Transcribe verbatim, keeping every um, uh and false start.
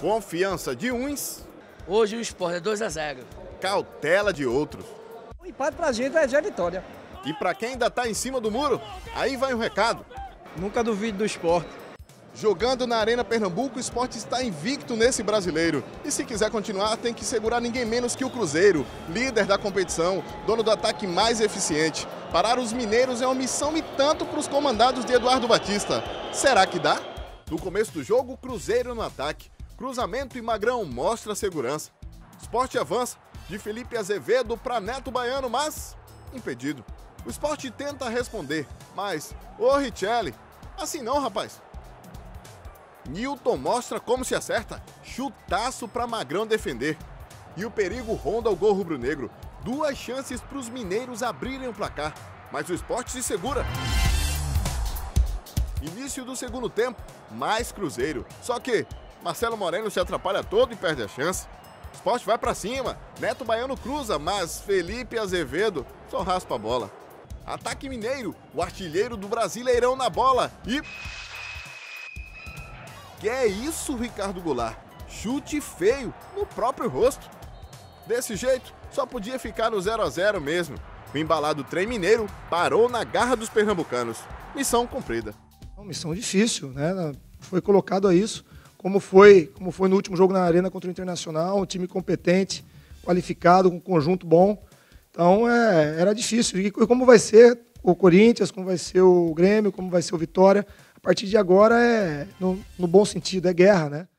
Confiança de uns, Hoje o Sport é dois a zero. cautela de outros. O empate pra gente é já vitória. E para quem ainda tá em cima do muro, aí vai um recado. Nunca duvide do Sport. Jogando na Arena Pernambuco, o Sport está invicto nesse brasileiro. E se quiser continuar, tem que segurar ninguém menos que o Cruzeiro, líder da competição, dono do ataque mais eficiente. Parar os mineiros é uma missão e tanto para os comandados de Eduardo Batista. Será que dá? No começo do jogo, Cruzeiro no ataque. Cruzamento e Magrão mostra segurança. Sport avança, de Felipe Azevedo para Neto Baiano, mas impedido. O Sport tenta responder, mas, ô Richelli, assim não, rapaz. Nilton mostra como se acerta, chutaço para Magrão defender. E o perigo ronda o gol rubro-negro. Duas chances para os mineiros abrirem o placar, mas o Sport se segura. Início do segundo tempo, mais Cruzeiro. Só que Marcelo Moreno se atrapalha todo e perde a chance. O Sport vai para cima, Neto Baiano cruza, mas Felipe Azevedo só raspa a bola. Ataque mineiro, o artilheiro do Brasileirão na bola e... Que é isso, Ricardo Goulart? Chute feio no próprio rosto. Desse jeito, só podia ficar no zero a zero mesmo. O embalado trem mineiro parou na garra dos pernambucanos. Missão cumprida. Uma missão difícil, né? Foi colocado a isso, como foi, como foi no último jogo na Arena contra o Internacional, um time competente, qualificado, com um conjunto bom. Então, é, era difícil. E como vai ser o Corinthians, como vai ser o Grêmio, como vai ser o Vitória, a partir de agora é, no, no bom sentido, é guerra, né?